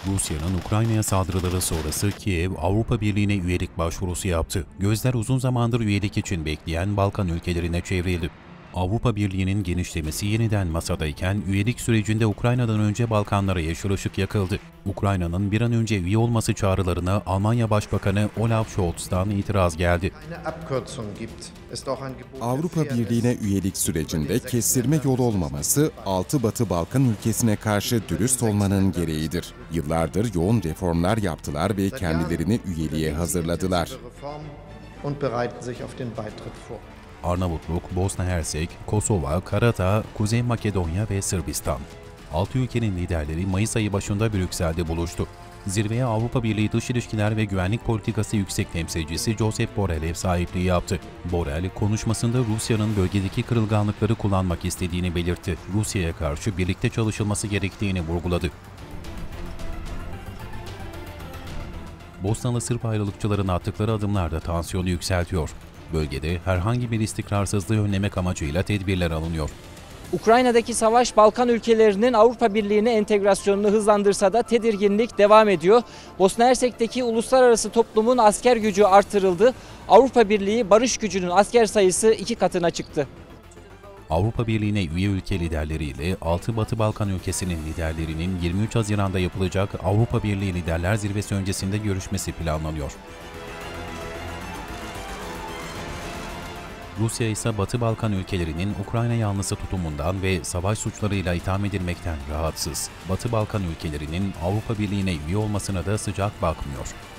Rusya'nın Ukrayna'ya saldırıları sonrası Kiev, Avrupa Birliği'ne üyelik başvurusu yaptı. Gözler uzun zamandır üyelik için bekleyen Balkan ülkelerine çevrildi. Avrupa Birliği'nin genişlemesi yeniden masadayken üyelik sürecinde Ukrayna'dan önce Balkanlara yeşil ışık yakıldı. Ukrayna'nın bir an önce üye olması çağrılarına Almanya Başbakanı Olaf Scholz'tan itiraz geldi. Avrupa Birliği'ne üyelik sürecinde kestirme yol olmaması, 6 Batı Balkan ülkesine karşı dürüst olmanın gereğidir. Yıllardır yoğun reformlar yaptılar ve kendilerini üyeliğe hazırladılar. Arnavutluk, Bosna Hersek, Kosova, Karadağ, Kuzey Makedonya ve Sırbistan. 6 ülkenin liderleri Mayıs ayı başında Brüksel'de buluştu. Zirveye Avrupa Birliği Dış İlişkiler ve Güvenlik Politikası Yüksek Temsilcisi Josep Borrell ev sahipliği yaptı. Borrell, konuşmasında Rusya'nın bölgedeki kırılganlıkları kullanmak istediğini belirtti. Rusya'ya karşı birlikte çalışılması gerektiğini vurguladı. Bosnalı Sırp ayrılıkçıların attıkları adımlar da tansiyonu yükseltiyor. Bölgede herhangi bir istikrarsızlığı önlemek amacıyla tedbirler alınıyor. Ukrayna'daki savaş Balkan ülkelerinin Avrupa Birliği'ne entegrasyonunu hızlandırsa da tedirginlik devam ediyor. Bosna Hersek'teki uluslararası toplumun asker gücü artırıldı. Avrupa Birliği barış gücünün asker sayısı 2 katına çıktı. Avrupa Birliği'ne üye ülke liderleriyle 6 Batı Balkan ülkesinin liderlerinin 23 Haziran'da yapılacak Avrupa Birliği Liderler Zirvesi öncesinde görüşmesi planlanıyor. Rusya ise Batı Balkan ülkelerinin Ukrayna yanlısı tutumundan ve savaş suçlarıyla itham edilmekten rahatsız. Batı Balkan ülkelerinin Avrupa Birliği'ne üye olmasına da sıcak bakmıyor.